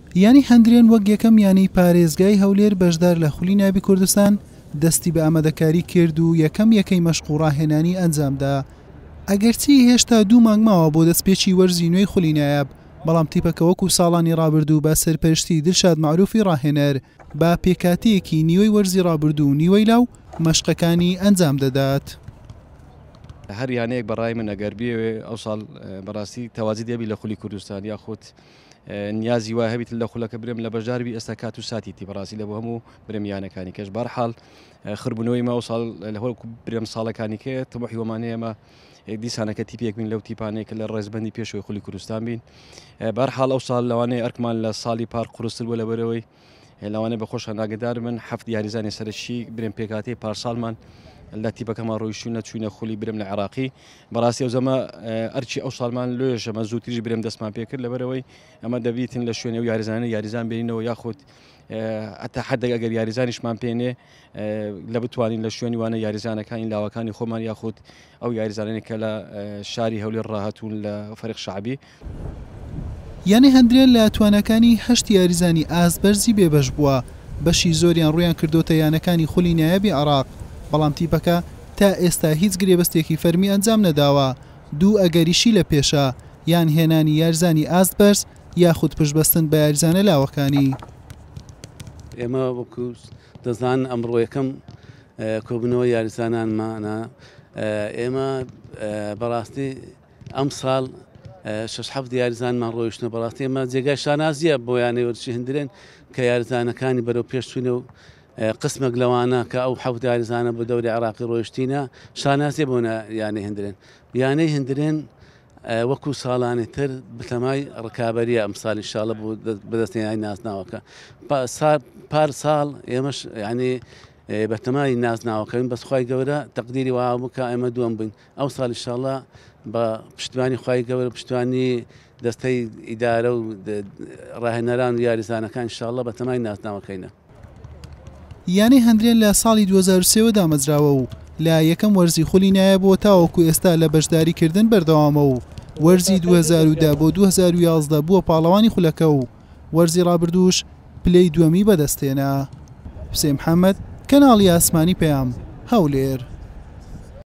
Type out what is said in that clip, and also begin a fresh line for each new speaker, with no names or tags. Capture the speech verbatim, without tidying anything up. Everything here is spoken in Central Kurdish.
یانی هەندرێن وەک یەکەم یانەی پارێزگای هەولێر بەشدار لە خولی ناوی کوردستان دەستی بە ئامادەکاری کرد و یەکەم یەکەی مەشق و ڕاهێنانی ئەنجامدا. ئەگەرچی هێشتا دوو مانگ ماوە بۆ دەستپێکی وەرزی نوێی خولی نایاب، بەڵام تیپەکە وەکو ساڵانی ڕابردوو بە سەرپەرشتی دڵشاد معروفی ڕاهێنەر با پێکاتەیەکی نیوەی وەرزی ڕابردوو و نیوەی لاو مەشقەکانی ئەنجام دەدات.
هەر یانەیەک بەڕای من ئەگەر بێوێ ئەو ساڵ بەڕاستی تەواجی دەبی لە خولی کوردستان یاخود نیازی وای هەبیت لە خولەکە برم لە بەشداربی ئێستا کات و ساتیتی بەڕاستی لە بۆ هەموو برمیانەکانی کەش بەرحاڵ خرببوونەوەی ما و ساڵ لە هەڵ برم ساڵەکانی کێ تەمەحی وەمانەیەمە دیسانەکە تیپێک بین لەو تیپانەیە کە لە ڕێزبەندی پێشەوەی خولی کوردستان بین. بەرحاڵ ئەو ساڵ لەوانەیە ئەرکمان لە ساڵی پار قورستر بووە لەبەرەوەی لەوانەیە بەخۆشە ناگەدار من هەفت یاریزانی سەرشی برم پێکاتی پارساڵمان لە تیپەکەمان ڕۆیشتوونە چوینە خولی برم لە عێراقی. بەڕاستی ئەو زەمە ئەرچی ئەو ساڵمان لێژەمە زووتریش برم دەستمان پێکرد لەبەرەوەی ئەمە دەبیتن لە شوێنە و یاریزانە یاریزان بینەوە یاخود ئەتا حدەک ئەگەر یاریزانیشمان پێنێ لە بتوانین لە شوێنی وانە یاریزانەکانی لاوەکانی خۆمان یاخود ئەو یاریزانانی کە لە شاری هەولێر ڕاهاتوون لە فەرق شعبی.
یانی هەندرێن لە توانەکانی هەشت یاریزانی ئازبەرزی بێبەش بووە، بەشی زۆریان ڕویان کردوتە یانەکانی خولی نایابی عێراق، بەڵام تیپەکە تا ئێستا هیچ گرێبەستێکی فەرمی ئەنجام نەداوە. دوو ئەگەریشی لە پێشە، یان هێنانی یاریزانی ئازبەرز یاخود پشتبەستن بە یاریزانە لاوەکانی.
ئێمە وەکو دەزان ئەمڕۆ یەکەم کۆبنەوە یاریزانانمانە. ئێمە بەڕاستی ئەم ساڵ شەش حەفت یاریزانمان ڕۆیشتنە بەڕاستی ئێمە جێگای شانازیە بۆ یانەی وەرزشی هەندرێن کە یاریزانەکانی بەرەو پێشچوونە و قسمێک لەوانە کە ئەو حەوت یاریزانە بە دەوری عێراقی ڕۆیشتینە شانازیە بۆ یانەی هەندرێن. یانەی هەندرێن وەکو ساڵانی تر بتەمای ڕکابەریە ئەم ساڵ ئینشاڵڵا بۆ بەدەستهێنانی نازناوەکە. پار ساڵ ئێمەش یعنی بەتەمای نازناوەکەین بەس خوای گەورە تەقدیری وا بکە ئێمە دووەم بین. ئەو ساڵ ئینشاڵڵا بە پشتیوانی خوای گەورە پشتیوانی دەستەی ئیدارە و ڕاهێنەران و یاریزانەکان ئینشاڵڵا بەتەمای نازناوەکەینە.
یانی هەندرێن لە ساڵی دوو هەزار و سێ دامەزراوە و لە یەکەم وەرزی خولی نایابەوە تاوەکو ئێستا لە بەشداریکردن بەردەوامە و وەرزی دوو هەزار و دا بۆ دوو هەزار و یازدە بووە پاڵەوانی خولەکە و وەرزی ڕابردووش پلەی دووەمی بەدەستێنا. حوسێن محەممەد، کەناڵی ئاسمانی پەیام، هەولێر.